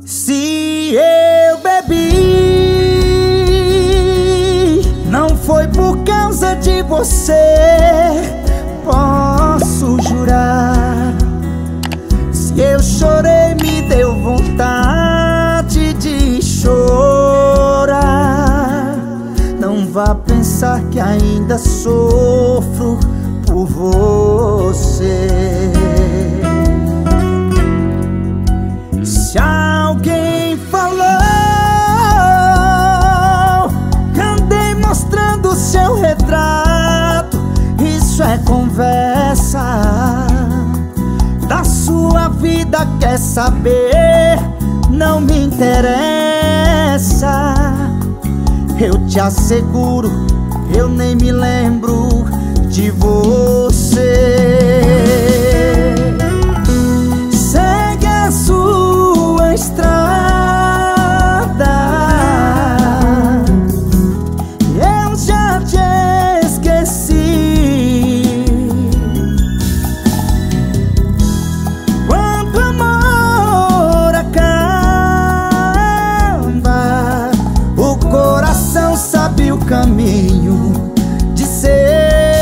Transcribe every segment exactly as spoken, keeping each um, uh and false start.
Se eu bebi, não foi por causa de você, posso jurar. Se eu chorei, me deu vontade de chorar. Não vá pensar que ainda sofro por você. Se alguém falou, andei mostrando seu retrato, isso é conversa. Da sua vida quer saber, não me interessa. Eu te asseguro, eu nem me lembro de você. Segue a sua estrada, eu já te esqueci. Quando o amor acaba, o coração sabe o caminho de seguir.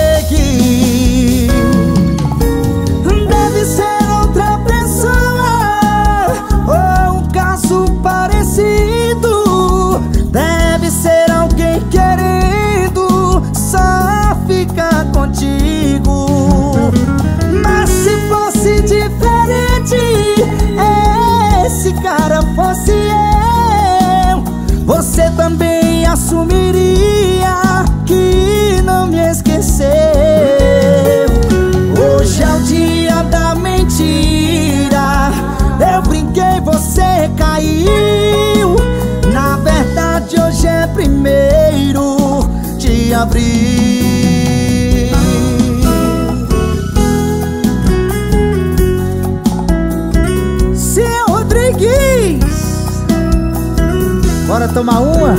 Deve ser outra pessoa ou um caso parecido. Deve ser alguém querendo só ficar contigo. Mas se fosse diferente, esse cara fosse eu, você também assumiria que não me esqueceu. Hoje é o dia da mentira, eu brinquei, você caiu. Na verdade hoje é primeiro de abril. Cia Rodrigues, bora tomar uma?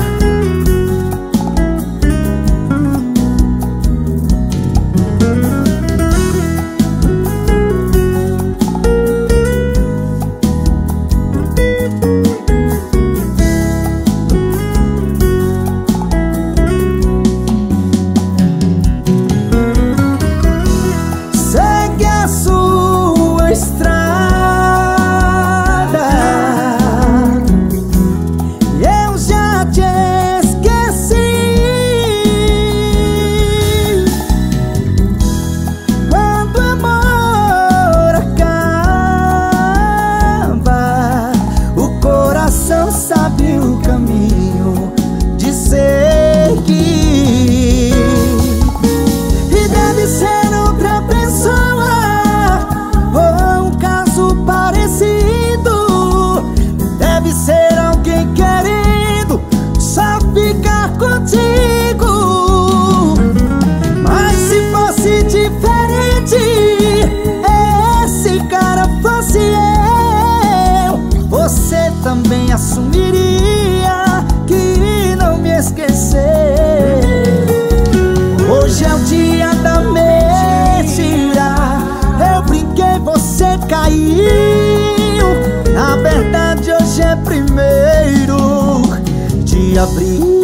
Também assumiria que não me esqueceu. Hoje é o dia da mentira, eu brinquei, você caiu. Na verdade hoje é primeiro de abril.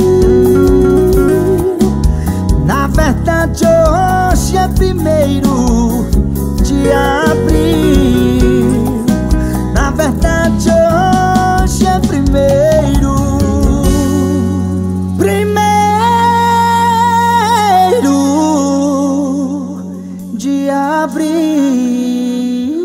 Na verdade hoje é primeiro de abril. Na verdade hoje é primeiro, primeiro de abril.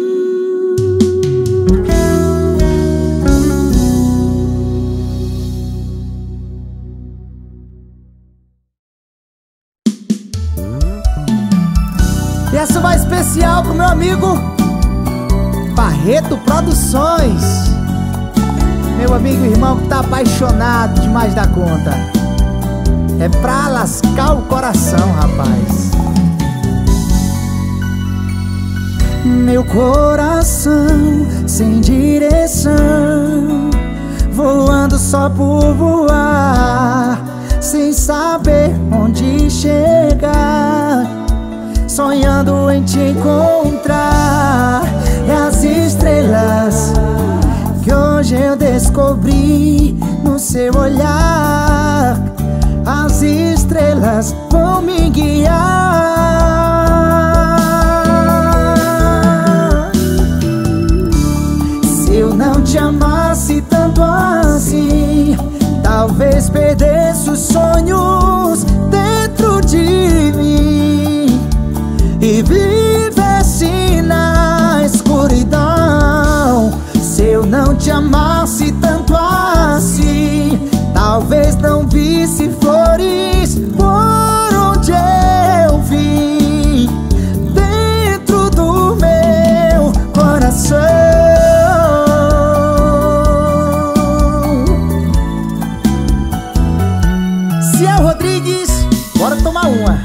E essa vai especial pro meu amigo Barreto Produções, meu amigo e irmão que tá apaixonado demais da conta. É pra lascar o coração, rapaz. Meu coração sem direção, voando só por voar, sem saber onde chegar, sonhando em te encontrar. E as estrelas que hoje Hoje eu descobri no seu olhar, as estrelas vão me guiar. Se eu não te amasse tanto assim, talvez perdesse os sonhos dentro de mim e vivesse na escuridão. Se eu não te amasse tanto assim, talvez não visse flores por onde eu vim, dentro do meu coração. Ciel Rodrigues, bora tomar uma.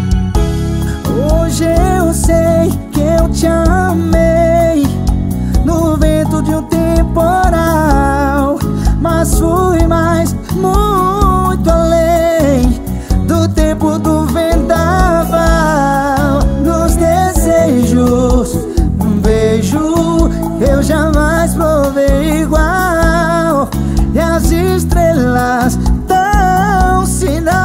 Hoje eu sei que eu te amei no vento de um temporal, mas fui mais, muito além do tempo do vendaval. Nos desejos, um beijo eu jamais provei igual, e as estrelas dão sinal.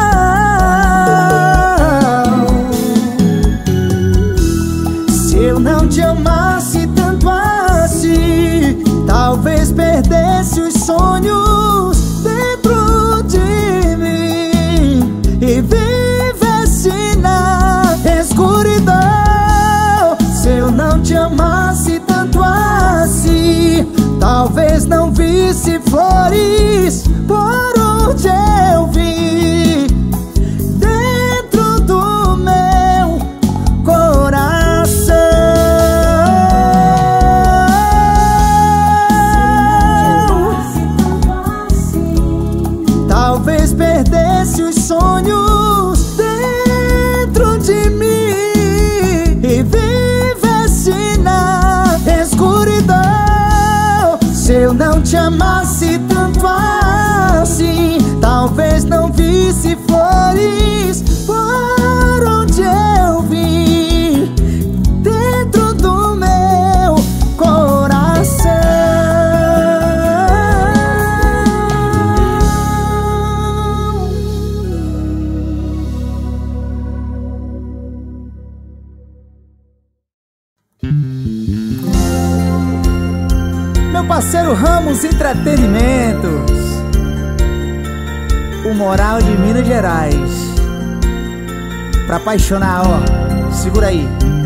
Se eu não te amasse tanto assim, talvez perdesse os sonhos dentro de mim e vivesse na escuridão. Se eu não te amasse tanto assim, talvez não visse flores por onde eu vim, dentro do meu coração. Talvez perdesse os sonhos dentro de mim e vivesse na escuridão. Se eu não te amasse tanto assim, talvez não visse flores por onde eu vim, dentro do meu coração. Meu parceiro Ramos Entretenimentos, o Moral de Minas Gerais. Pra apaixonar, ó, segura aí.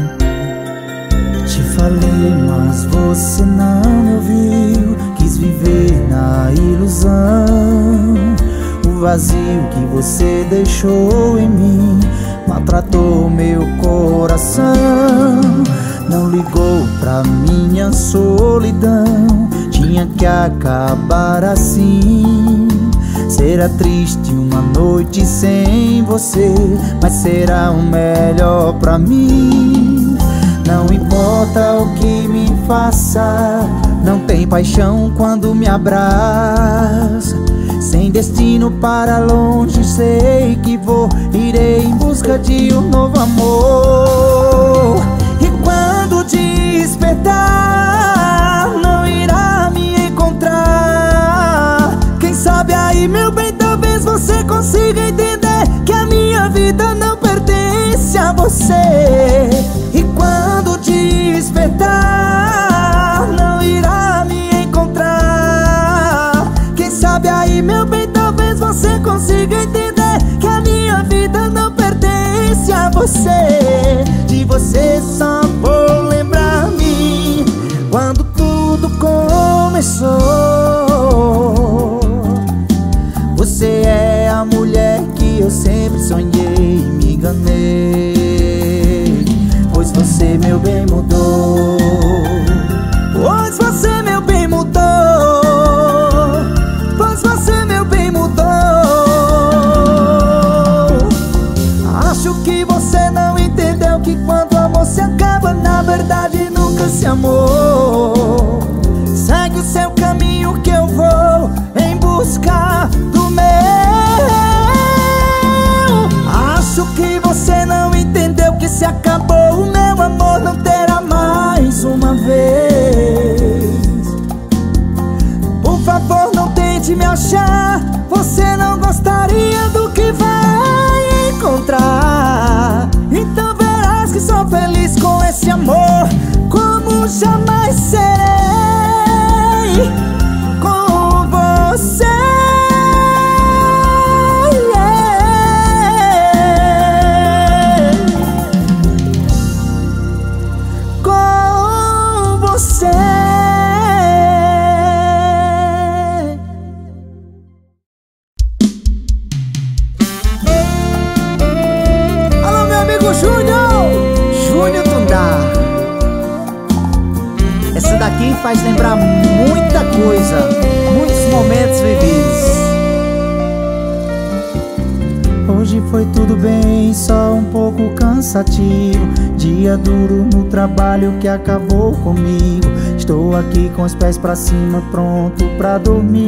Te falei, mas você não me ouviu. Quis viver na ilusão. O vazio que você deixou em mim maltratou meu coração. Não ligou pra minha solidão, tinha que acabar assim. Será triste uma noite sem você, mas será o melhor pra mim. Não importa o que me faça, não tem paixão quando me abraça. Sem destino para longe, sei que vou, irei em busca de um novo amor. E quando despertar, não irá me encontrar. Quem sabe aí, meu bem, talvez você consiga entender que a minha vida não pertence a você. E quando despertar, não irá me encontrar. Quem sabe aí, meu bem, talvez você consiga entender que a minha vida não pertence a você. De você só vou lembrar-me quando tudo começou. Você é a mulher que eu sempre sonhei e me enganei. Pois você, meu bem, mudou. Pois você, meu bem, mudou. Pois você, meu bem, mudou. Acho que você não entendeu que quando o amor se acaba, na verdade nunca se amou. Segue o seu caminho que eu vou em busca do meu. Acho que você não entendeu que se acabou o meu amor, não terá mais uma vez. achar, você não gostaria do que vai encontrar. Então verás que sou feliz com esse amor, como jamais serei com você. Com você. Alô, meu amigo Júnior, Júnior Tundá. Essa daqui faz lembrar muita coisa, muitos momentos vividos. Hoje foi tudo bem, só um pouco cansativo. Dia duro no trabalho que acabou comigo. Estou aqui com os pés pra cima, pronto pra dormir.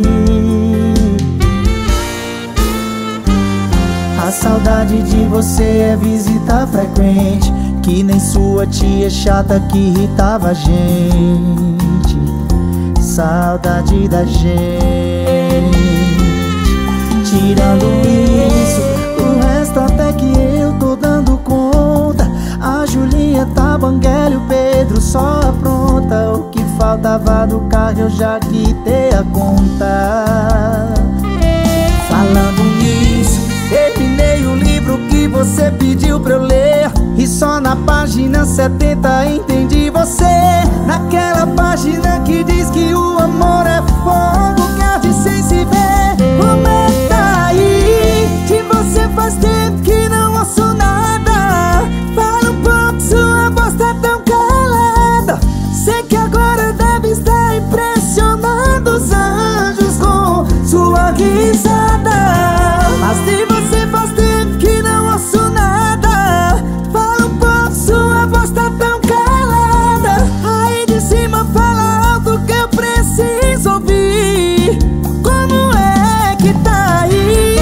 A saudade de você é visita frequente, que nem sua tia chata que irritava a gente. Saudade da gente. Tirando isso, o resto até que eu tô dando conta. A Julieta, Banguela e o Pedro só apronta. O que faltava do carro eu já quitei a conta. Falando nisso, terminei o livro que você pediu pra eu ler, e só na página setenta entendi você. Naquela página que diz que o amor é fogo que arde sem se ver. Como é que tá aí? De você faz tempo que não ouço nada. Fala um pouco, sua voz tá tão calada. Sei que agora deve estar impressionando os anjos com sua risada. Mas de você faz tempo que não ouço nada. Fala um pouco, sua voz tá tão calada. Aí de cima fala alto que eu preciso ouvir. Como é que tá aí?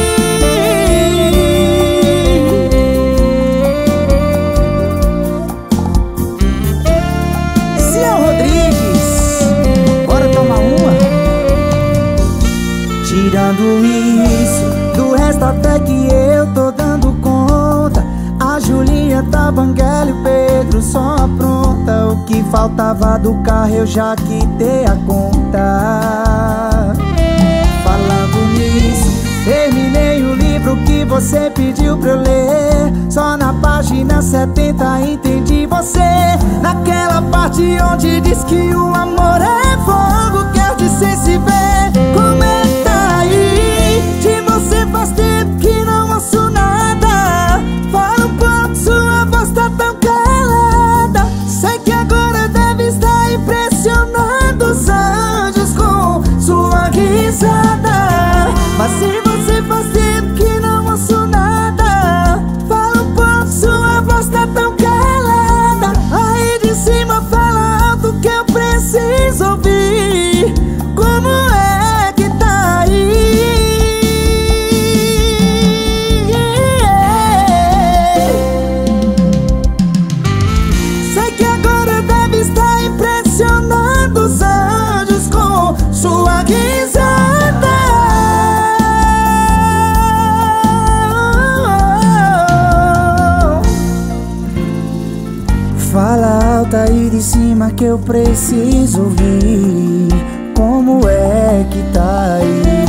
Cian Rodrigues, bora tomar uma? Tirando isso, do resto até que eu tô dando conta. A Julieta, Banguela e o Pedro só apronta. O que faltava do carro eu já quitei a conta. Falando nisso, terminei o livro que você pediu pra eu ler. Só na página setenta entendi você. Naquela parte onde diz que o amor é fogo que arde sem se ver. Como é que tá aí? De você faz tempo que não ouço nada. Fala um pouco, sua voz tá tão calada. Sei que agora deve estar impressionando os anjos com sua risada. Mas se você faz tempo que não ouço nada, fala um pouco, sua voz tá tão calada. Aí de cima fala alto que eu preciso ouvir. Como é que tá aí? Sei que agora deve estar impressionando os anjos com sua risada. Fala alto aí de cima que eu preciso ouvir. Como é que tá aí?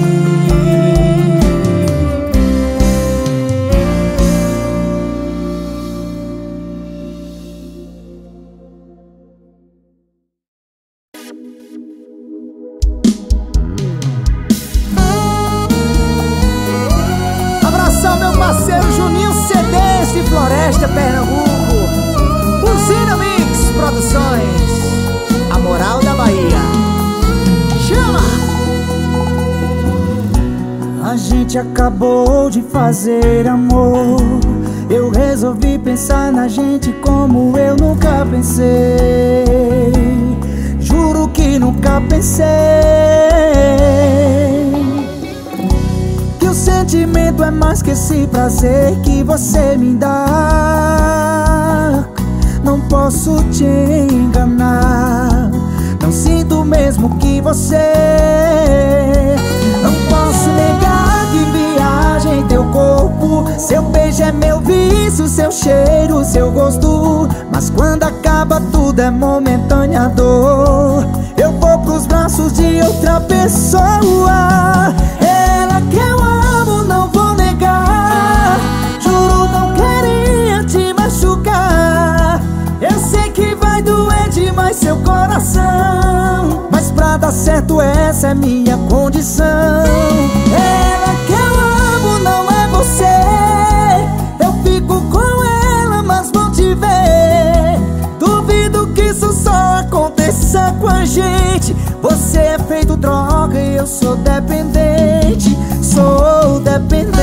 Abração, meu parceiro Juninho C Ds de Floresta, Pernambuco. Usina Mix Produções, a moral da Bahia. Chama! A gente acabou de fazer amor. Eu resolvi pensar na gente como eu nunca pensei. Juro que nunca pensei que o sentimento é mais que esse prazer que você me dá. Não posso te enganar, não sinto mesmo que você Seu beijo é meu vício, seu cheiro, seu gosto. Mas quando acaba tudo é momentânea dor. Eu vou pros braços de outra pessoa. Ela que eu amo, não vou negar. Juro, não queria te machucar. Eu sei que vai doer demais seu coração, mas pra dar certo essa é minha condição. Ela que eu amo não é você. Eu fico com ela, mas vou te ver. Duvido que isso só aconteça com a gente. Você é feito droga e eu sou dependente. Sou dependente.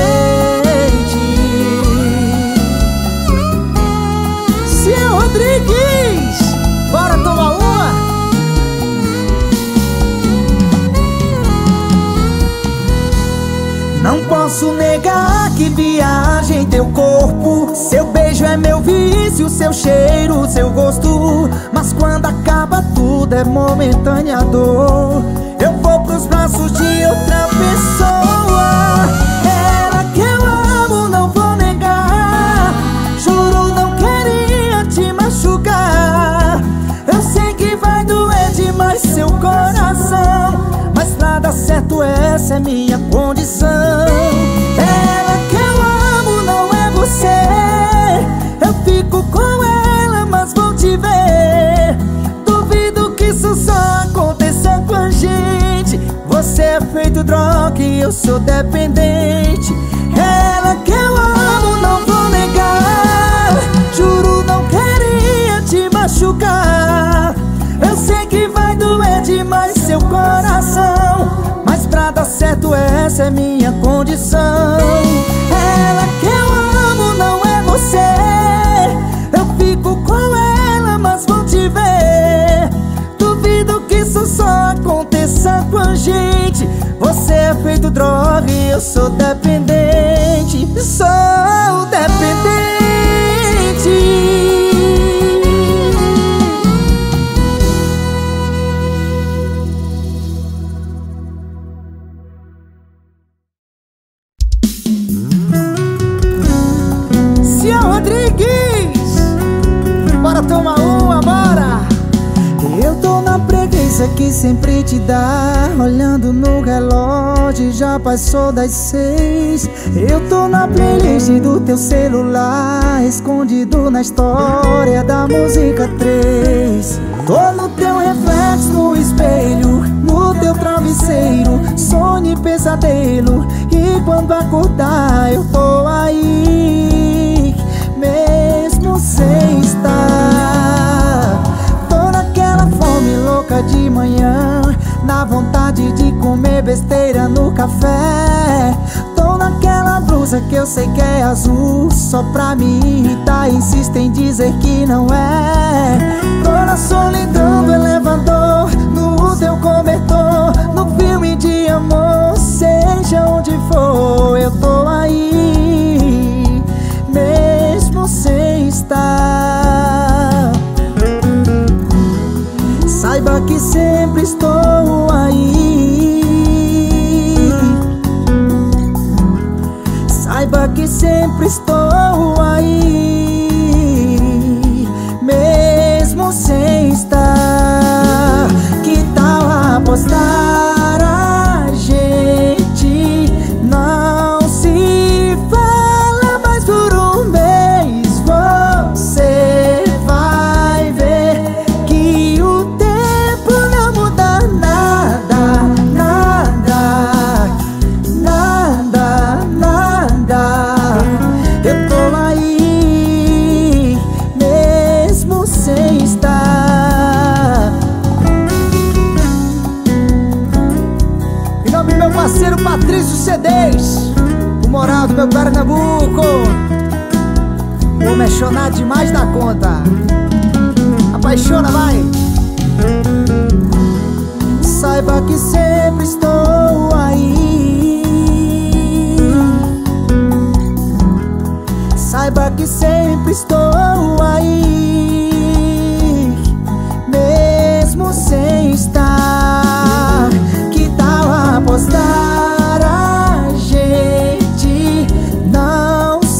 Cian Rodrigues, bora tomar uma? Não posso negar que viagem teu corpo. Seu beijo é meu vício, seu cheiro, seu gosto. Mas quando acaba tudo é momentânea dor. Eu vou pros braços de outra pessoa. Ela que eu amo, não vou negar. Juro, não queria te machucar. Eu sei que vai doer demais seu coração, mas pra dar certo essa é minha condição. Ela que eu amo não é você. Eu fico com ela, mas vou te ver. Duvido que isso só aconteça com a gente. Você é feito droga e eu sou dependente. Ela que eu amo não vou negar. Juro, não queria te machucar. Eu sei que vai doer demais seu coração, mas pra dar certo essa é minha condição. Ela que eu amo não é você. Eu fico com ela, mas vou te ver. Duvido que isso só aconteça com a gente. Você é feito droga e eu sou dependente. Sou dependente. Cian Rodrigues, bora tomar uma, bora. Eu tô na preguiça que sempre te dá. Olhando no relógio já passou das seis. Eu tô na playlist do teu celular, escondido na história da música três. Tô no teu reflexo no espelho, no teu travesseiro, sonho e pesadelo. E quando acordar eu tô aí, mesmo sem estar. Tô naquela fome louca de manhã, na vontade de comer besteira no café. Tô naquela blusa que eu sei que é azul, só pra me irritar insiste em dizer que não é. Tô na solidão do elevador, no teu cobertor, no filme de amor, seja onde for, eu tô aí, mesmo sem estar. Saiba que sempre estou aí. Saiba que sempre estou aí, mesmo sem estar. Que tal apostar a gente não se fala mais por um mês? Você vai ver que o tempo não muda nada, nada, nada, nada. Eu tô aí, mesmo sem estar. Em nome do meu parceiro Patrício C Ds, o moral do meu Pernambuco. O homem é chonado demais da conta. Apaixona, vai. Saiba que sempre estou aí. Saiba que sempre estou aí, mesmo sem estar. Que tal apostar a gente não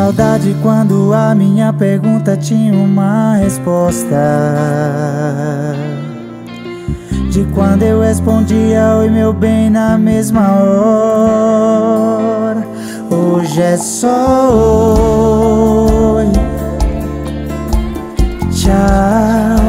Saudade quando a minha pergunta tinha uma resposta, de quando eu respondia oi meu bem na mesma hora. Hoje é só oi, tchau,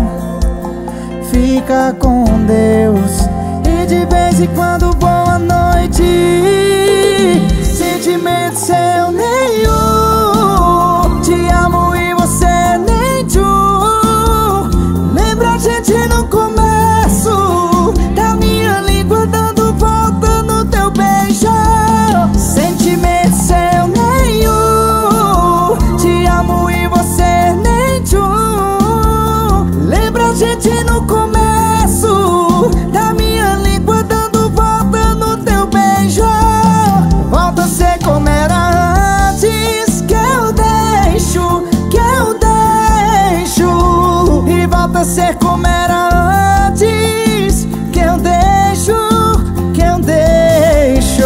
fica com Deus. E de vez em quando boa noite, sentimento seu nenhum, te amo e você nem tchum. Lembra a gente no começo, da minha língua dando volta no teu beijo. Sentimento seu nenhum, te amo e você nem tchum. Lembra a gente no começo, da minha língua dando volta no teu beijo. Volta a ser como era antes, que eu deixo, que eu deixo. E volta a ser como era antes, que eu deixo, que eu deixo.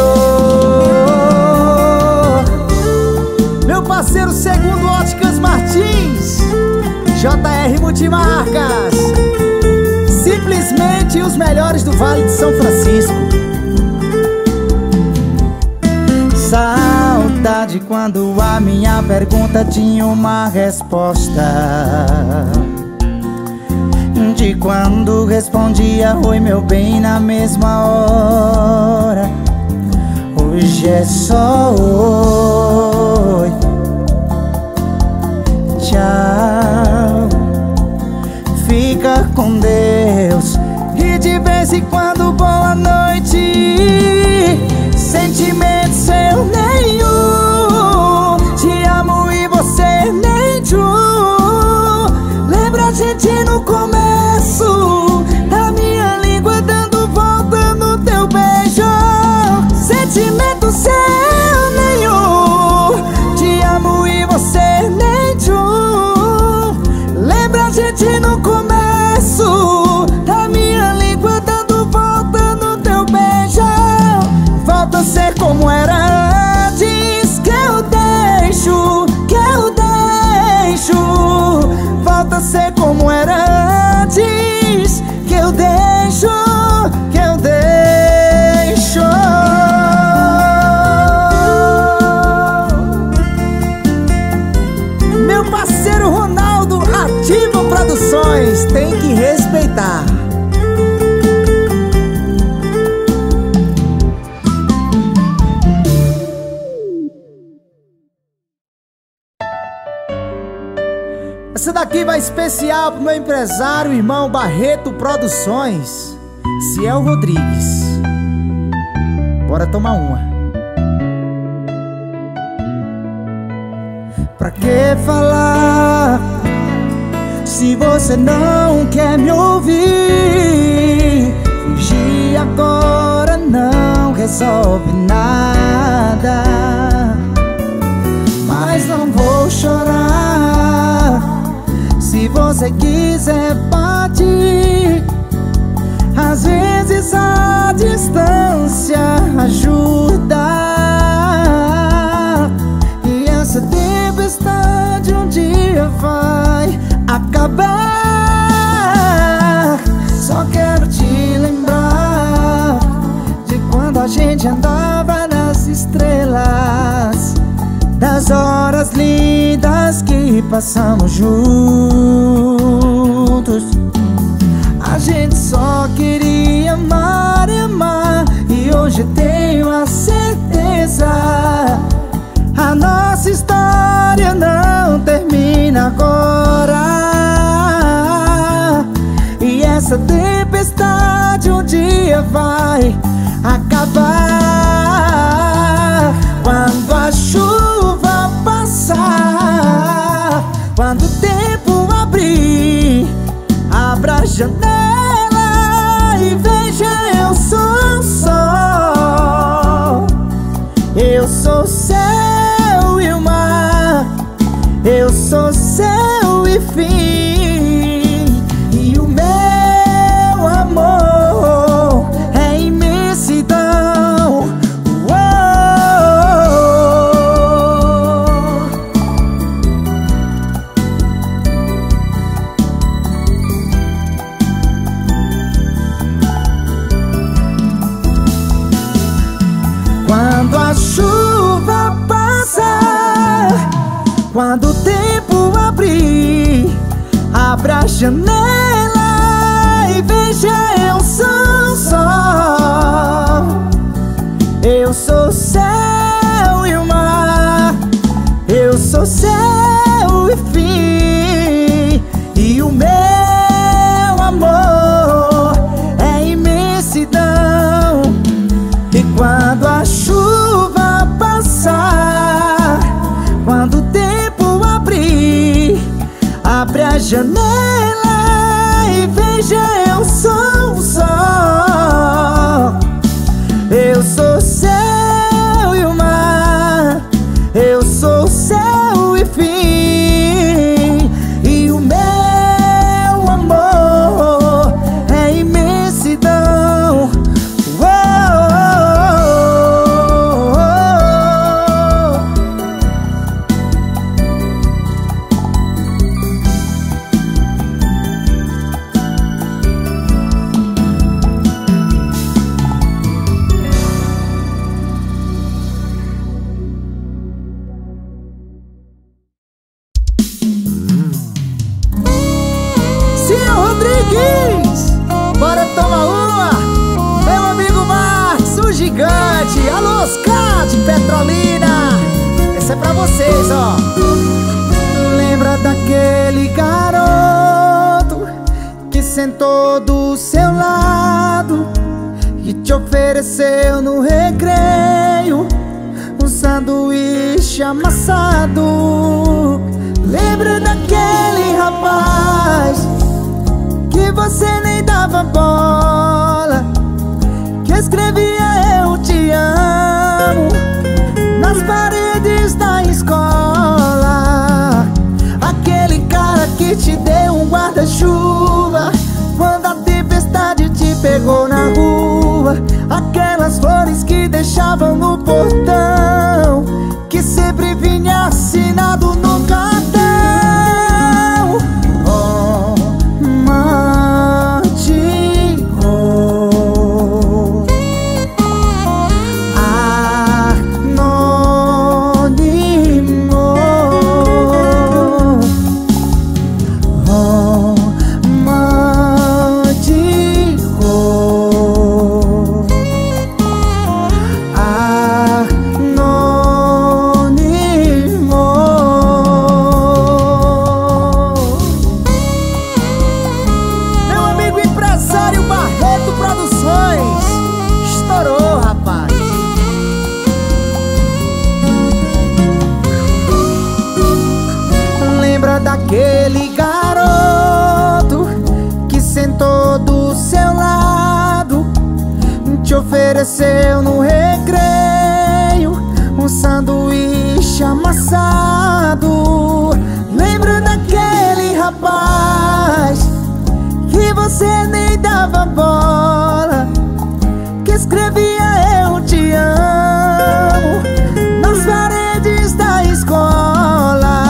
Meu parceiro Segundo Óticas Martins, J R Multimarcas, simplesmente os melhores do Vale de São Francisco. Saudade quando a minha pergunta tinha uma resposta, de quando respondia oi meu bem na mesma hora. Hoje é só oi, tchau, fica com Deus. E de vez em quando boa noite, sentimento seu nenhum, te amo e você nem tchum. Lembra a gente no começo, da minha língua dando volta no teu beijo. Sentimento seu nenhum, te amo e você nem tchum. Lembra a gente no começo, da minha língua dando volta no teu beijo. Volta a ser como era antes, que eu deixo, que eu deixo. Volta a ser como era antes, que eu deixo, que eu deixo. Meu parceiro Ronaldo, Ativa Produções, tem que respeitar. Essa daqui vai especial pro meu empresário, irmão Barreto Produções, Ciel Rodrigues. Bora tomar uma. Pra que falar se você não quer me ouvir? Fugir agora não resolve nada, mas não vou chorar. Se você quiser partir, às vezes a distância ajuda. E essa tempestade um dia vai acabar. Só quero te lembrar de quando a gente andava nas estrelas, das horas lindas que passamos juntos. A gente só queria amar e amar, e hoje tenho a certeza, a nossa história não termina agora. E essa tempestade um dia vai acabar. Quando a chuva passar, quando o tempo abrir, abra a janela e veja, eu sou o sol, eu sou céu e o mar, eu sou céu e fim. E o meu amor é imensidão. Uou! abrir, abra a janela e veja, eu sou sol. Eu sou céu e o mar, eu sou céu e fim. E o meu amor é imensidão. E quando a chuva passar, quando o tempo abrir, abre a janela e veja, eu sou o sol. Eu sou céu e o mar, eu sou céu e fim. E o meu amor é imensidão. Bora tomar uma, meu amigo Marcos, o gigante. Alô, Oscar de Petrolina, essa é pra vocês, ó. Lembra daquele garoto que sentou do seu lado e te ofereceu no recreio um sanduíche amassado? Lembra daquele rapaz que você nem dava bola, que escrevia eu te amo nas paredes da escola? Aquele cara que te deu um guarda-chuva quando a tempestade te pegou na rua. Aquelas flores que deixavam no portão, que sempre vinha assinado no cartão. Daquele garoto que sentou do seu lado, te ofereceu no recreio um sanduíche amassado. Lembra daquele rapaz que você nem dava bola, que escrevia eu te amo nas paredes da escola?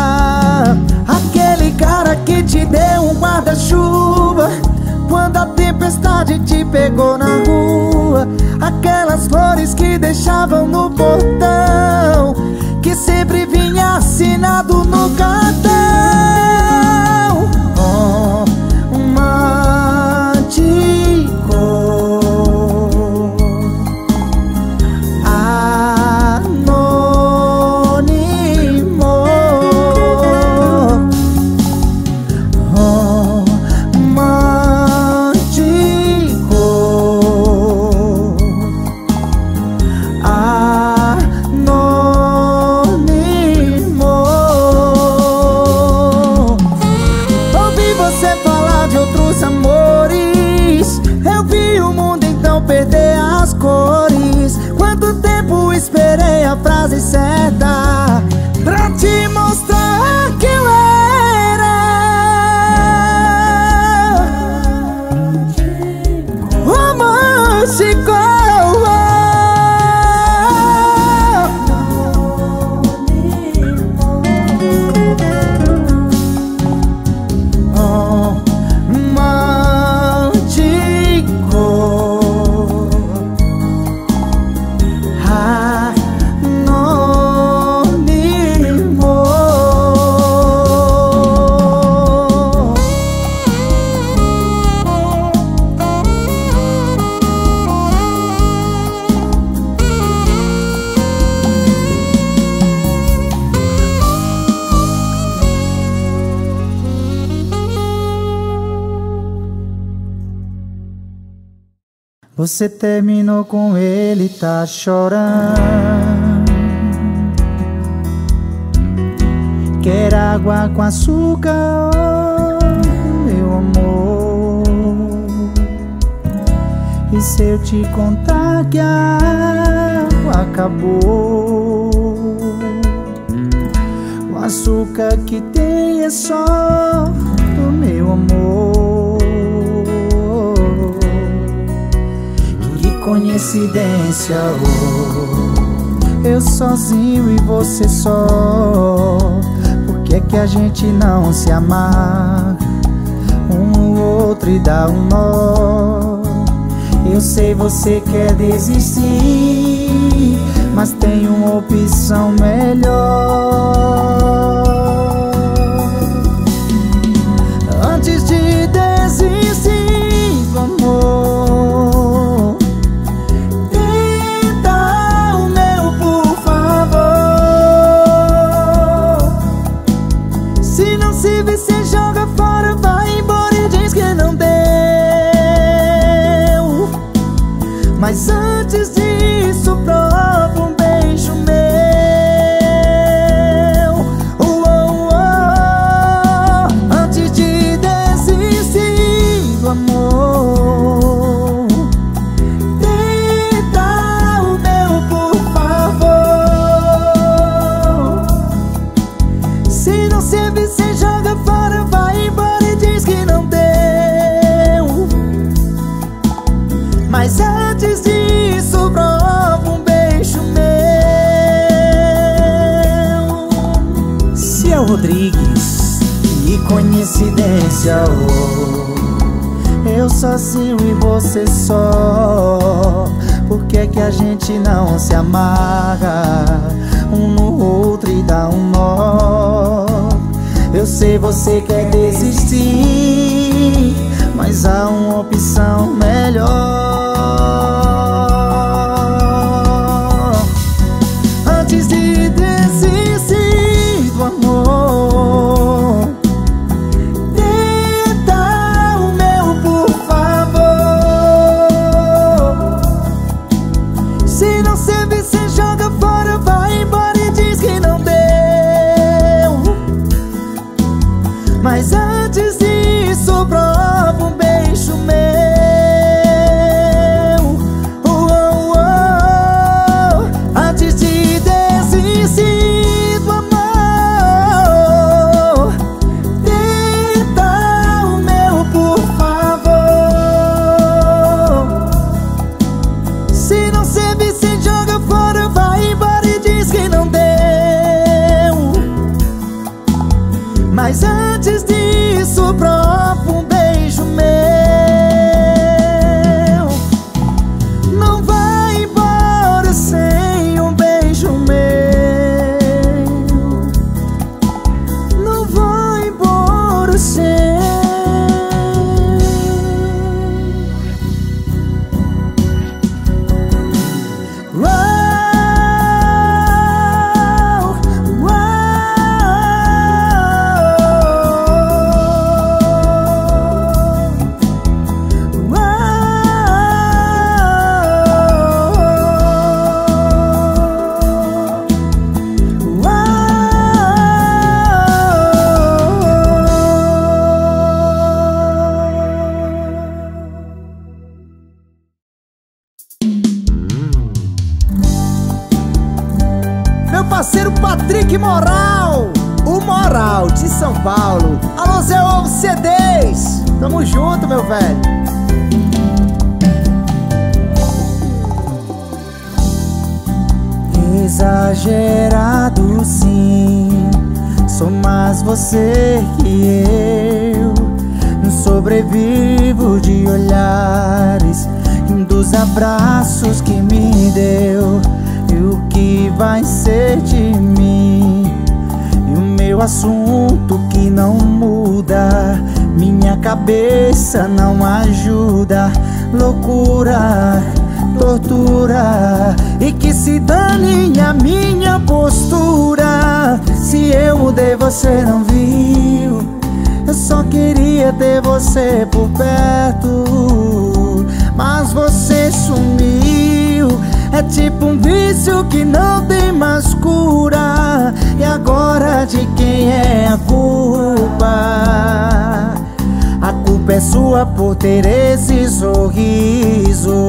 Cara que te deu um guarda-chuva quando a tempestade te pegou na rua. Aquelas flores que deixavam no portão, que sempre vinha assinado no cartão. Romântico, perder as cores. Quanto tempo esperei a frase certa pra te mostrar que eu era romântico. Anônimo. Você terminou com ele, tá chorando. Quer água com açúcar, oh, meu amor? E se eu te contar que a água acabou? O açúcar que tem é só do meu amor. Que coincidência, oh, eu sozinho e você só. Por que é que a gente não se amar um no outro e dá um nó? Eu sei você quer desistir, mas tem uma opção melhor. Antes de desistir do amor, tenta o meu, por favor. Se não servir, cê joga fora, vai embora e diz que não deu. Mas antes disso, prova um beijo meu. Oh, oh, oh. Antes de desistir do amor, tenta o meu, por favor. Se não servir, cê joga fora, vai embora e diz que não deu. Mas antes disso, prova um beijo meu. Ciel Rodrigues, que coincidência, oh, eu sozinho e você só. Por que é que a gente não se amarra um no outro e dá um nó? Eu sei você quer desistir, mas há uma opção melhor. Antes de desistir do amor, tenta o meu, por favor. Se não servir, cê joga fora, vai embora e diz que não deu. Mas antes disso, prova um beijo meu. Oh, oh, oh. Antes de desistir do amor, tenta o meu, por favor. Se não servir, cê joga fora, vai embora e diz que não deu. Mas antes disso, prova um beijo meu. Não vai embora sem um beijo meu. Não vai embora sem. Meu parceiro Patrick Moral, o Moral de São Paulo. Alô, Zé Ovo C Ds, tamo junto, meu velho. Exagerado sim, sou mais você que eu. Sobrevivo de olhares, dos abraços que me deu. E o que vai ser de mim? E o meu assunto que não muda, minha cabeça não ajuda. Loucura, tortura, e que se dane a minha postura. Se eu mudei, você não viu. Eu só queria ter você por perto, mas você sumiu. É tipo um vício que não tem mais cura. E agora de quem é a culpa? A culpa é sua por ter esse sorriso,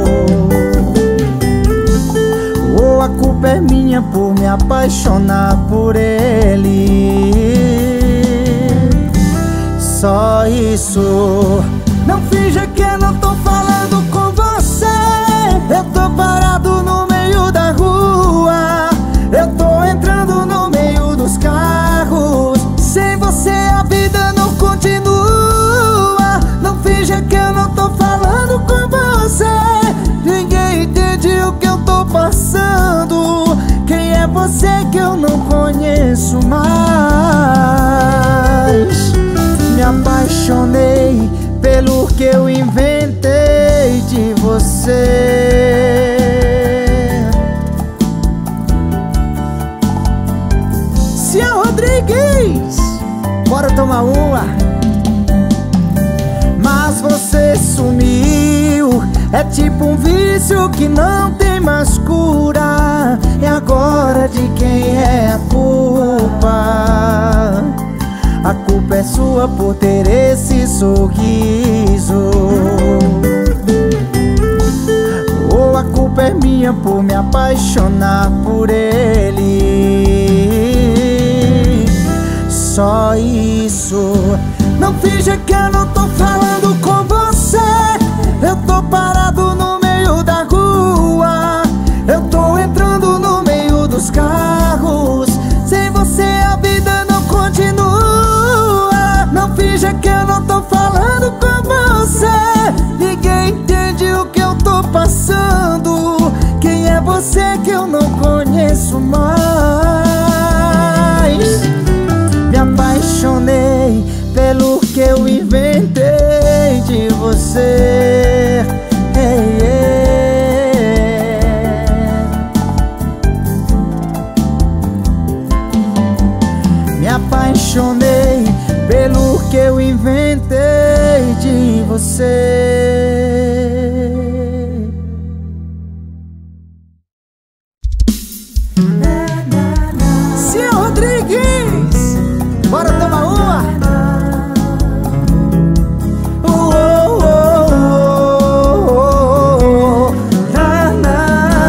ou a culpa é minha por me apaixonar por ele. Só isso. Não finja que eu não tô falando com você. Eu tô parado no meio da rua. Eu tô entrando no meio dos carros. Sem você a vida não continua. Não finja que eu não tô falando com você. Ninguém entende o que eu tô passando. Quem é você que eu não conheço mais? Me apaixonei pelo que eu inventei de você. Cia Rodrigues, bora tomar uma. Mas você sumiu. É tipo um vício que não tem mais cura. E agora de quem é a culpa? A culpa é sua por ter esse sorriso, ou a culpa é minha por me apaixonar por ele. Só isso. Não finja que eu não tô falando com você. Eu tô parado no meio da rua. Eu tô entrando no meio dos carros. Sem você a vida não continua. Não finja que eu não tô falando com você. Ninguém entende o que eu tô passando. Quem é você que eu não conheço mais? Me apaixonei pelo que eu inventei de você. Hey, yeah. Me apaixonei pelo que eu inventei de você. Cia Rodrigues, bora tomar uma. Oh, oh, oh, oh, oh. Na, na,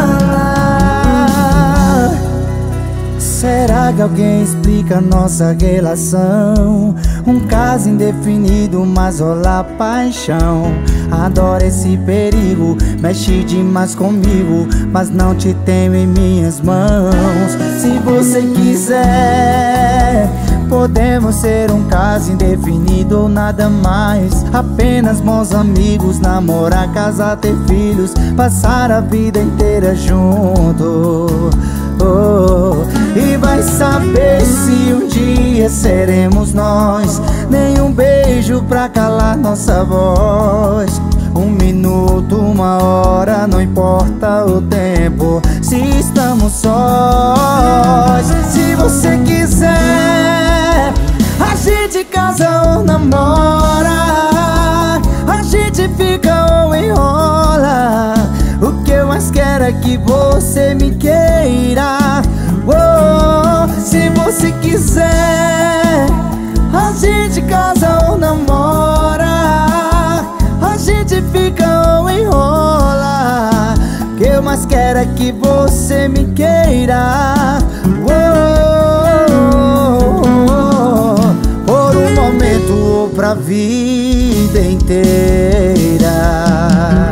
na. Será que alguém explica nossa relação? Um caso indefinido, mas rola paixão. Adoro esse perigo, mexe demais comigo, mas não te tenho em minhas mãos. Se você quiser, podemos ser um caso indefinido ou nada mais. Apenas bons amigos, namorar, casar, ter filhos, passar a vida inteira junto. Oh, e vai saber se um dia seremos nós. Nenhum beijo pra calar nossa voz. Um minuto, uma hora, não importa o tempo, se estamos sós. Se você quiser, a gente casa ou namora, a gente fica ou enrola. O que eu mais quero é que você me queira. Oh, se você quiser, a gente casa ou namora, a gente fica ou enrola. O que eu mais quero é que você me queira. Oh, por um momento ou pra vida inteira.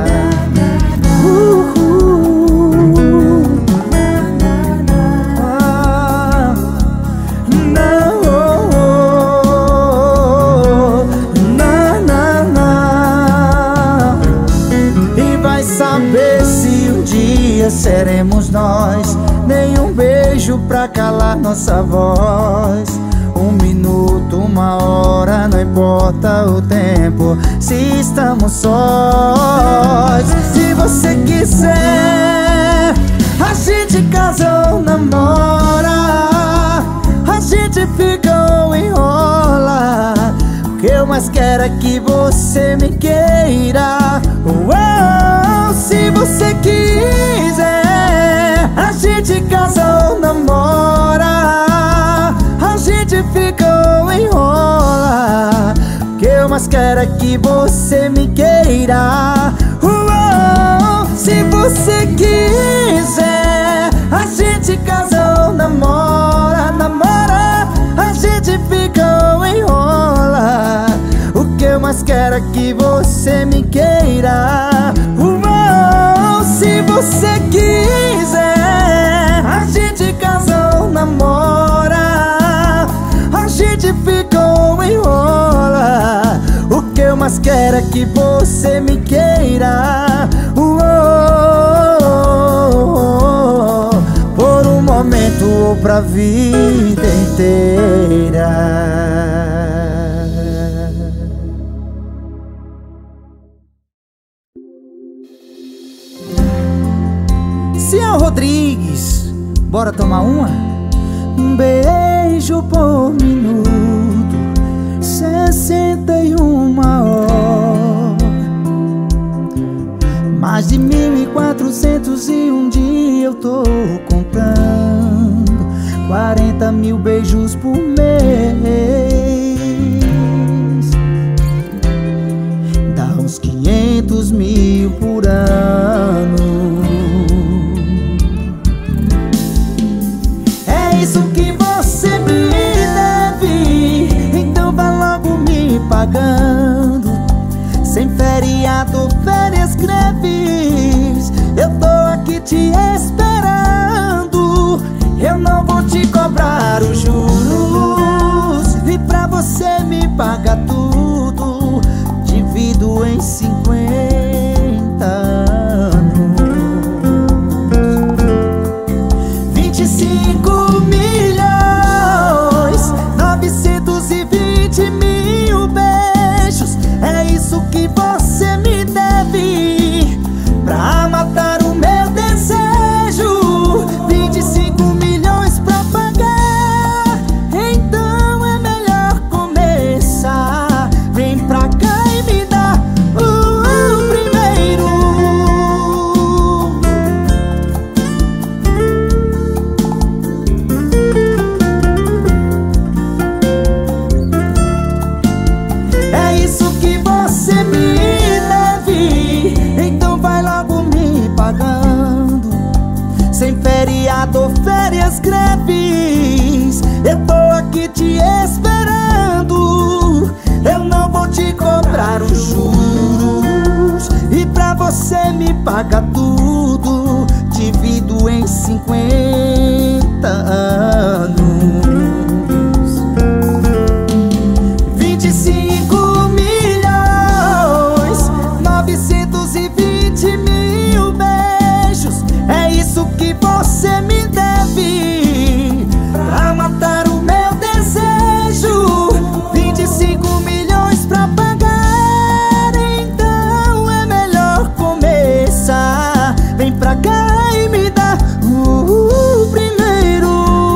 Seremos nós, nenhum beijo pra calar nossa voz. Um minuto, uma hora, não importa o tempo, se estamos sós. Se você quiser, a gente casa ou namora, a gente fica ou enrola. O que eu mais quero é que você me queira. Oh, se você quiser, a gente casa ou namora, a gente fica ou enrola. O que eu mais quero é que você me queira. Oh, se você quiser, a gente casa ou namora, namora, a gente fica ou enrola. O que eu mais quero é que você me queira. Oh, se você quiser, a gente casa ou namora, a gente fica ou enrola. O que eu mais quero é que você me queira. Oh, oh, oh, por um momento ou pra vida inteira. Cian Rodrigues, bora tomar uma? Um beijo por minuto, sessenta e uma horas. Mais de mil e quatrocentos e um dia eu tô contando. Quarenta mil beijos por mês, dá uns quinhentos mil por ano. É isso que você me deve, então vai logo me pagando. Sem feriado, férias, greves, eu tô aqui te esperando. Eu não vou te cobrar os juros, e pra você me pagar tudo, divido em cinquenta anos. Vinte e cinco milhões, novecentos e vinte mil beijos. É isso que você me deve, pra matar o meu desejo. Vinte e cinco milhões pra pagar, então é melhor começar. Vem pra cá e me dá o, o primeiro. É isso que você me deve, então vai logo me pagando. Sem feriado, férias, greves, eu tô aqui te esperando. Eu não vou te cobrar os juros, e pra você me pagar tudo, divido em cinquenta anos. Vinte e cinco milhões, novecentos e vinte mil beijos. É isso que você me deve, pra matar o meu desejo. Vinte e cinco milhões pra pagar, então é melhor começar. Vem pra cá e me dá o, o primeiro.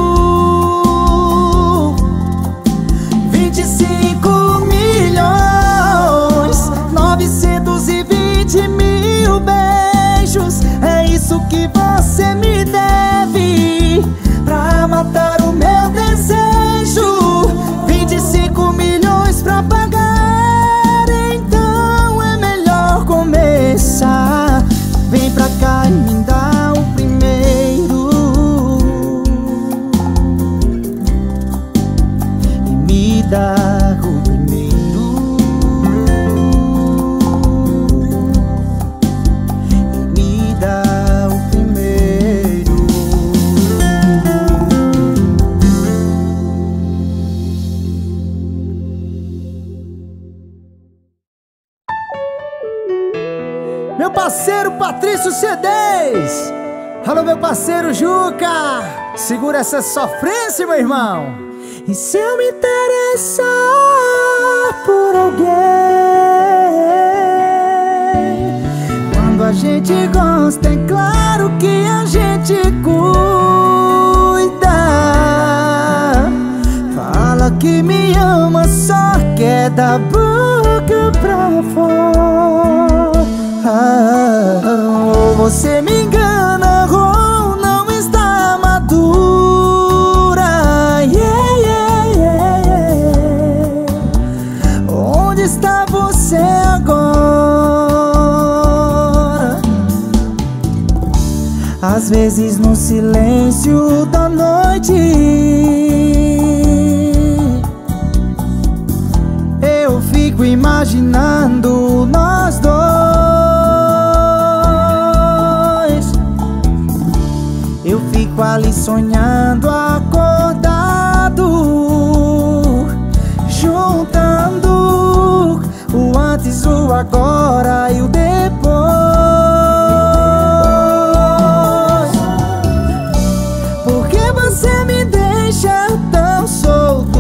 Vinte e cinco milhões, novecentos e vinte mil beijos. É isso que você me deve, pra matar o meu desejo. Vinte e cinco milhões pra pagar, então é melhor começar. Vem pra cá e me dá o primeiro, e me dá o primeiro, e me dá o primeiro. Meu parceiro Patrício C dez. Alô, meu parceiro Juca. Segura essa sofrência, meu irmão. E se eu me interessar por alguém, quando a gente gosta, é claro que a gente cuida. Fala que me ama, só quer quer da boca pra fora. Ou você me engana ou não está madura. Yeah, yeah, yeah, yeah. Onde está você agora? Às vezes no silêncio da noite eu fico imaginando nós dois. Eu fico ali sonhando, acordado, juntando o antes, o agora e o depois. Por que você me deixa tão solto?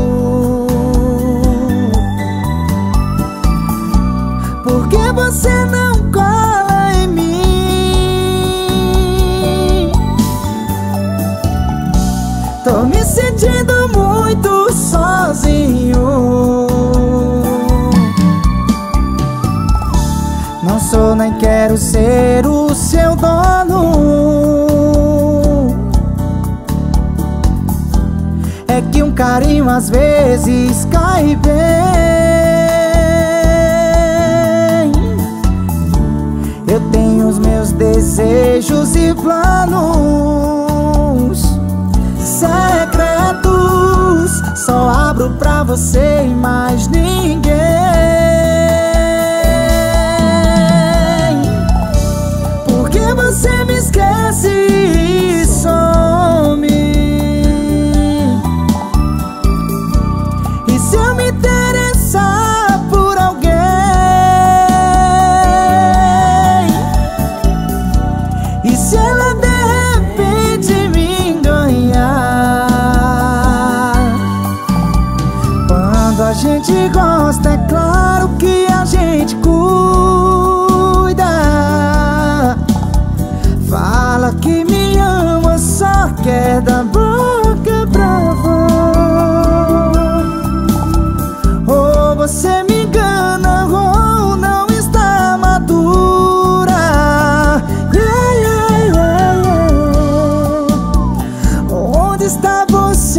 Por que você não cola em mim? Tô me sentindo muito sozinho. Não sou nem quero ser o seu dono. É que um carinho às vezes cai bem. Eu tenho os meus desejos e planos secretos, só abro pra você e mais ninguém. Por que você me esquece e some? E se eu me interessar por alguém, e se ela de repente me enganhar? Quando a gente gosta, é claro que a gente cuida. Fala que me ama, só quer da boca pra fora. Ou você me engana ou não está madura. Yeah, yeah, yeah, yeah. Onde está você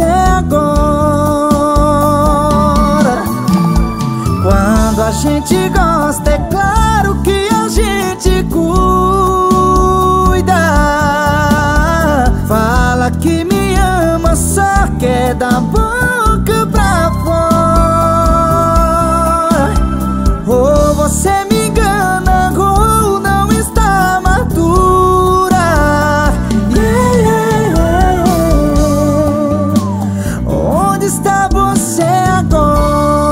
agora? Quando a gente gosta, é claro que a gente cuida. Fala que me ama, só quer da boca pra fora. Ou você me engana ou não está madura. Yeah, yeah, yeah, yeah. Onde está você agora?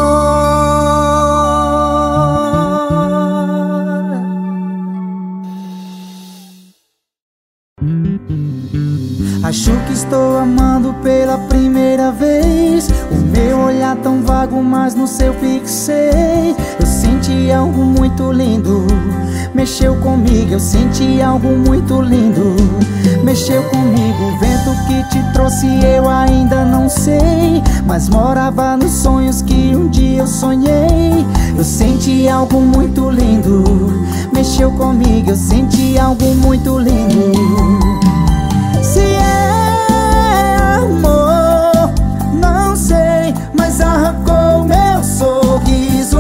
Acho que estou amando pela primeira vez. O meu olhar tão vago, mas no seu fixei. Eu senti algo muito lindo, mexeu comigo. Eu senti algo muito lindo, mexeu comigo. O vento que te trouxe eu ainda não sei, mas morava nos sonhos que um dia eu sonhei. Eu senti algo muito lindo, mexeu comigo. Eu senti algo muito lindo. Se é amor, não sei, mas arrancou meu sorriso.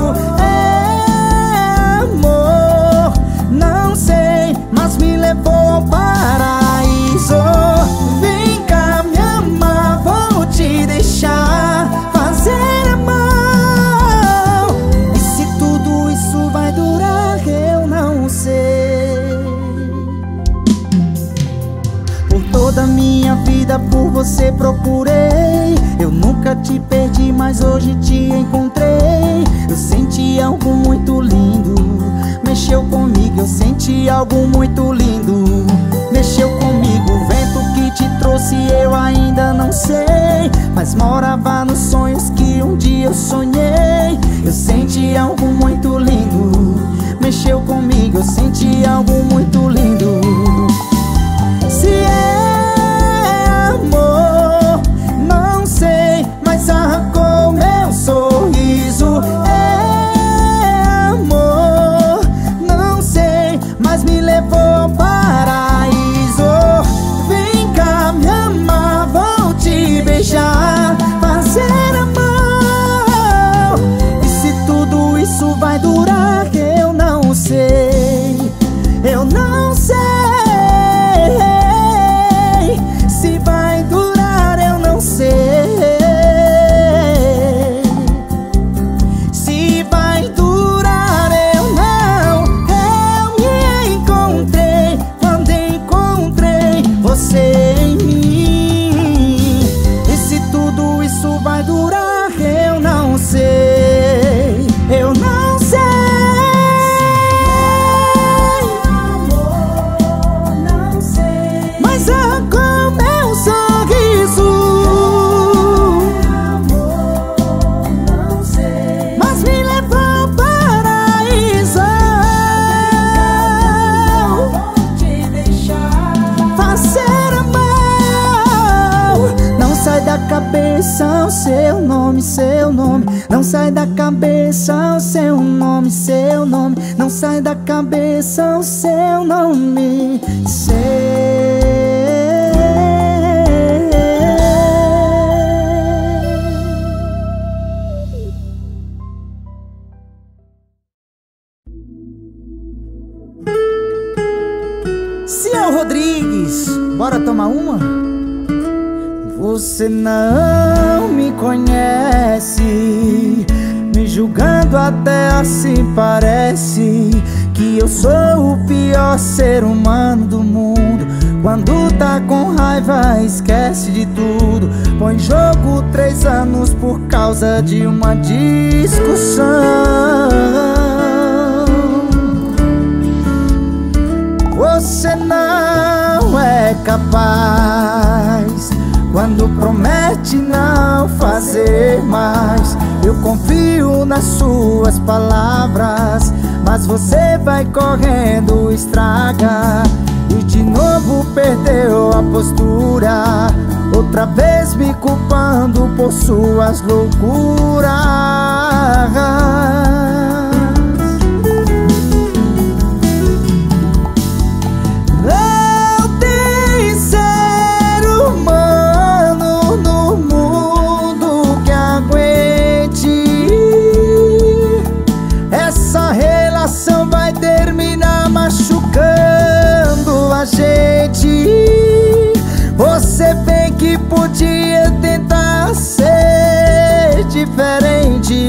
É amor, não sei, mas me levou ao paraíso. Vem cá me amar, vou te deixar fazer amor. E se tudo isso vai durar, eu não sei. não sai da cabeça o seu nome, seu nome. Não sai da cabeça o seu nome, seu. Ciel Rodrigues, bora tomar uma? Você não me conhece, me julgando até assim parece que eu sou o pior ser humano do mundo. Quando tá com raiva esquece de tudo, põe em jogo três anos por causa de uma discussão. Você não é capaz quando promete não fazer mais. Eu confio nas suas palavras, mas você vai correndo, estraga e de novo perdeu a postura, outra vez me culpando por suas loucuras. Machucando a gente, você bem que podia tentar ser diferente.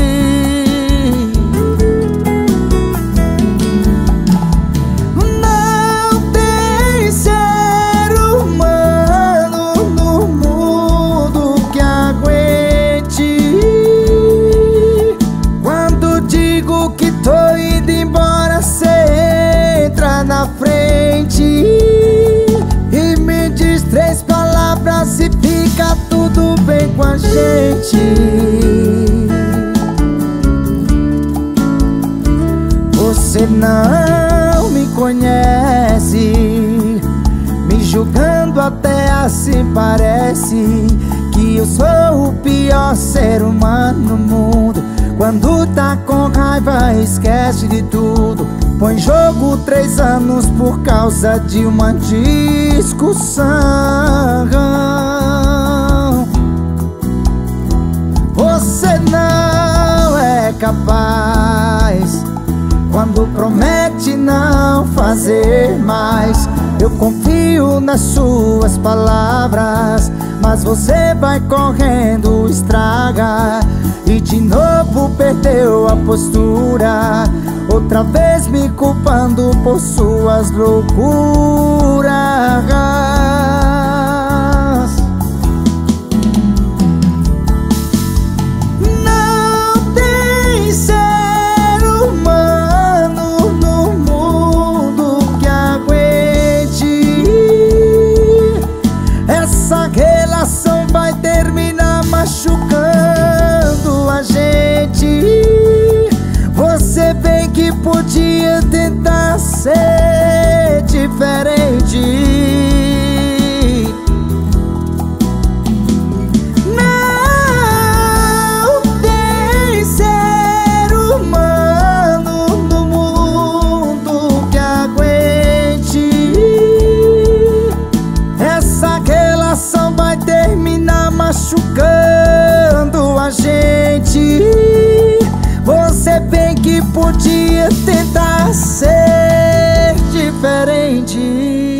Não tem ser humano no mundo que aguente. Quando digo que tô indo embora, entra na frente e me diz três palavras e fica tudo bem com a gente. Você não me conhece, me julgando até assim parece que eu sou o pior ser humano no mundo. Quando tá com raiva esquece de tudo, põe em jogo três anos por causa de uma discussão. Você não é capaz quando promete não fazer mais. Eu confio nas suas palavras, mas você vai correndo, estraga e de novo perdeu a postura, outra vez me culpando por suas loucuras. Não tem ser humano no mundo que aguente. Essa relação vai terminar machucando a gente. Você bem que podia tentar ser diferente. Não tem ser humano no mundo que aguente. Essa relação vai terminar machucando a gente. Você bem que podia tentar ser diferente.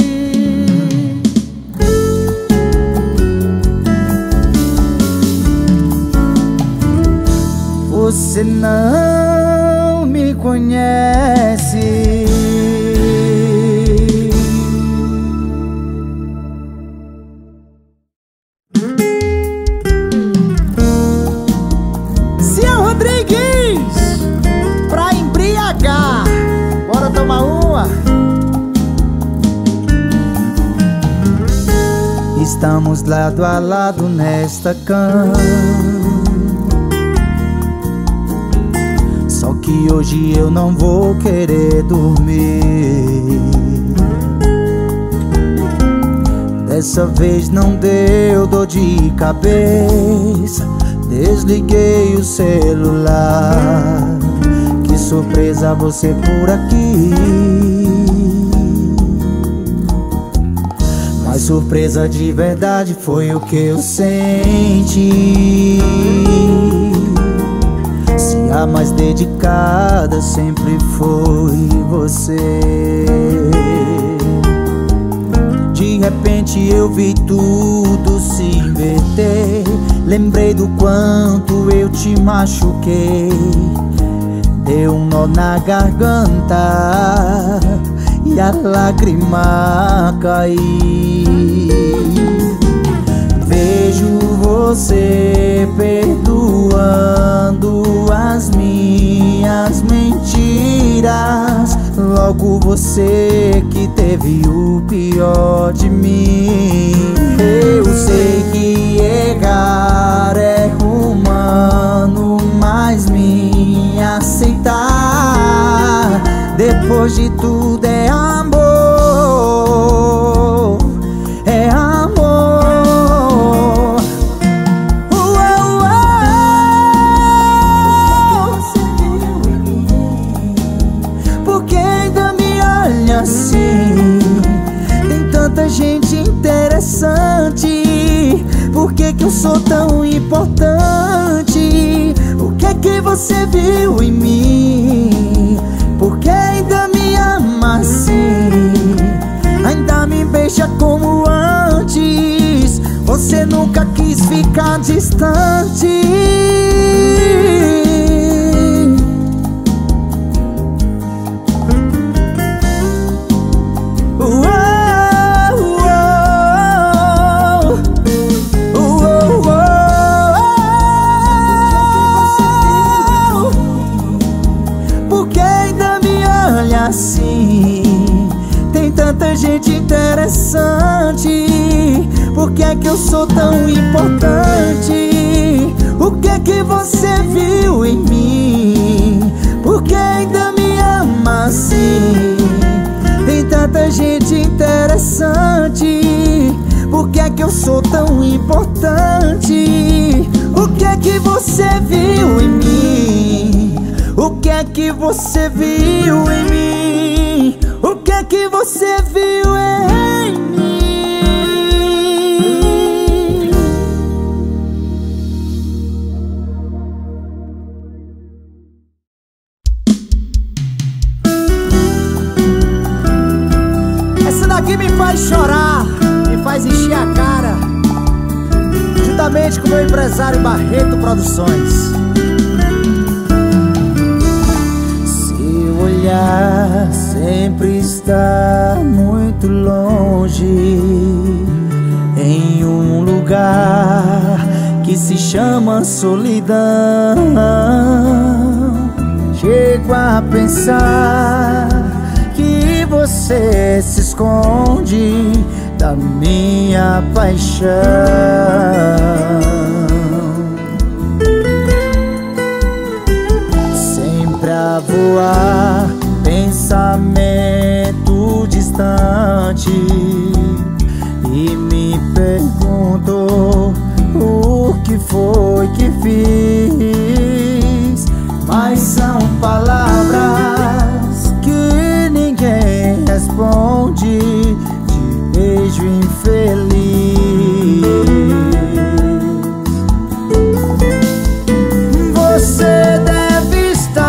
Você não me conhece. Ciel Rodrigues, pra embriagar, bora tomar uma? Estamos lado a lado nesta cama, só que hoje eu não vou querer dormir. Dessa vez não deu dor de cabeça, desliguei o celular. Que surpresa você por aqui. Mas surpresa de verdade foi o que eu senti. Se a mais dedicada sempre foi você. De repente eu vi tudo se inverter. Lembrei do quanto eu te machuquei. Deu um nó na garganta e a lágrima caiu. Vejo você perdoando as minhas mentiras. Logo você que teve o pior de mim. Eu sei que errar é humano, mas me aceitar depois de tudo é amor, é amor. Uou, uou. Por que ainda me olha assim? Tem tanta gente interessante. Por que que eu sou tão importante? O que é que você viu em mim? Por que ainda me ama assim? Ainda me beija como antes. Você nunca quis ficar distante. Assim, tem tanta gente interessante. Por que é que eu sou tão importante? O que é que você viu em mim? Por que ainda me ama assim? Tem tanta gente interessante. Por que é que eu sou tão importante? O que é que você viu em mim? O que é que você viu em mim? O que é que você viu em mim? Essa daqui me faz chorar, me faz encher a cara, juntamente com o meu empresário Barreto Produções. Olhar sempre está muito longe, em um lugar que se chama solidão. Chego a pensar que você se esconde da minha paixão. A voar, pensamento distante, e me pergunto o que foi que fiz. Mas são palavras que ninguém responde, de beijo infeliz. Você deve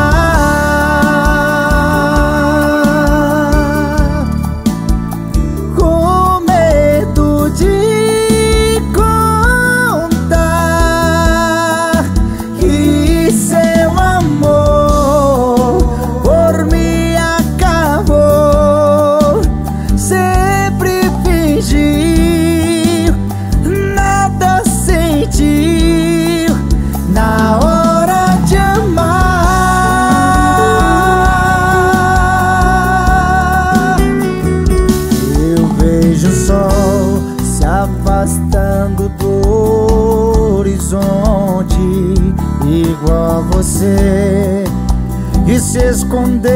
igual a você, e se escondeu.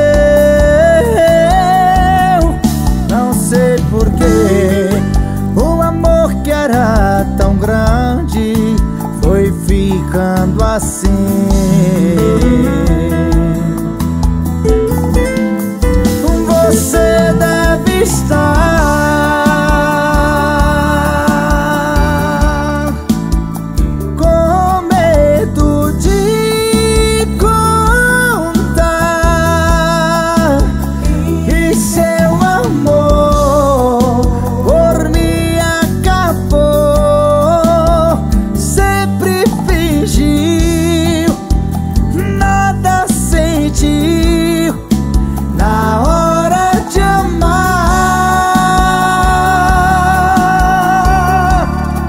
Não sei porquê, o amor que era tão grande foi ficando ficando assim. Você deve estar com medo de contar que seu amor por mim acabou. Sempre fingiu, nada sentiu na hora de amar.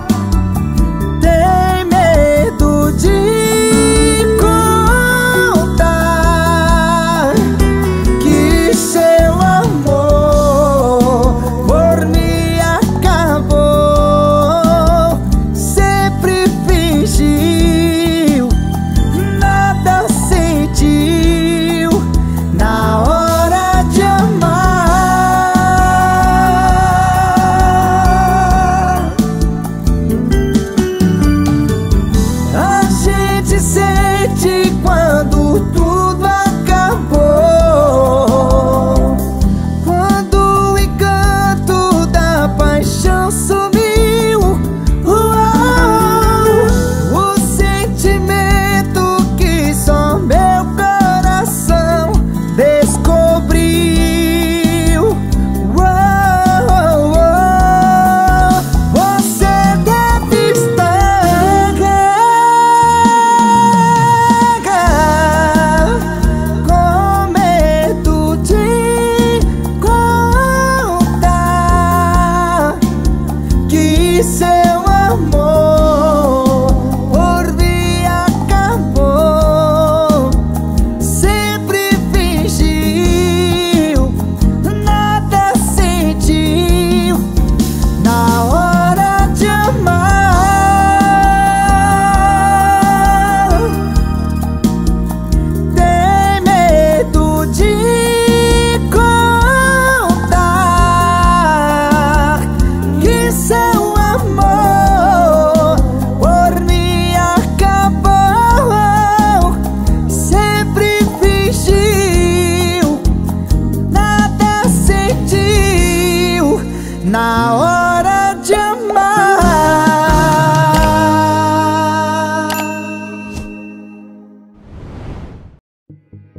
Tem medo de contar que seu amor por mim acabou. Sempre fingiu, nada sentiu na hora de amar. A gente sente quando tudo acabou, quando o encanto da paixão sumiu. Uau! O sentimento que só meu coração descobriu. Uau, uau. Você deve estar com medo de contar que seu amor por mim acabou. Sempre fingiu, nada sentiu na hora de amar. Tem medo de contar que seu amor por mim acabou. Sempre fingiu, nada sentiu na hora de amar.